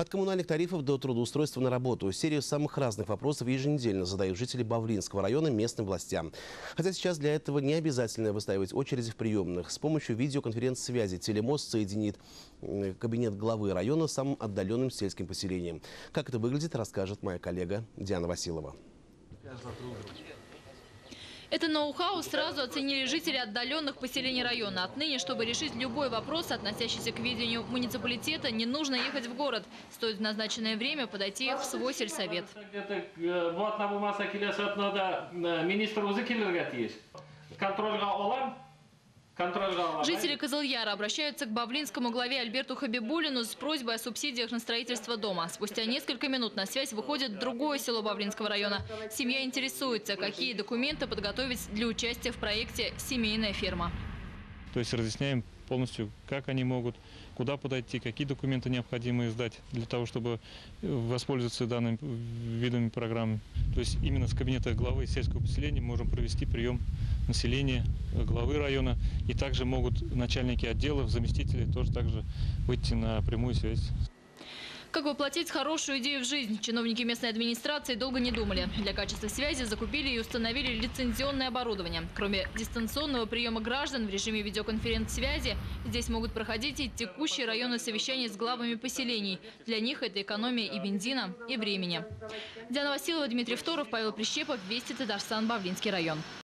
От коммунальных тарифов до трудоустройства на работу. Серию самых разных вопросов еженедельно задают жители Бавлинского района местным властям. Хотя сейчас для этого не обязательно выстаивать очереди в приемных. С помощью видеоконференц-связи телемост соединит кабинет главы района с самым отдаленным сельским поселением. Как это выглядит, расскажет моя коллега Диана Василова. Это ноу-хау сразу оценили жители отдаленных поселений района. Отныне, чтобы решить любой вопрос, относящийся к ведению муниципалитета, не нужно ехать в город. Стоит в назначенное время подойти в свой сельсовет. Жители Кызылъяра обращаются к бавлинскому главе Альберту Хабибуллину с просьбой о субсидиях на строительство дома. Спустя несколько минут на связь выходит другое село Бавлинского района. Семья интересуется, какие документы подготовить для участия в проекте «Семейная ферма». То есть разъясняем полностью, как они могут, куда подойти, какие документы необходимо сдать для того, чтобы воспользоваться данными видами программы. То есть именно с кабинета главы сельского поселения можем провести прием населения главы района. И также могут начальники отделов, заместители тоже также выйти на прямую связь. Как воплотить хорошую идею в жизнь? Чиновники местной администрации долго не думали. Для качества связи закупили и установили лицензионное оборудование. Кроме дистанционного приема граждан в режиме видеоконференц-связи, здесь могут проходить и текущие районные совещания с главами поселений. Для них это экономия и бензина, и времени. Диана Василова, Дмитрий Второв, Павел Прищепов, Вести, Татарстан, Бавлинский район.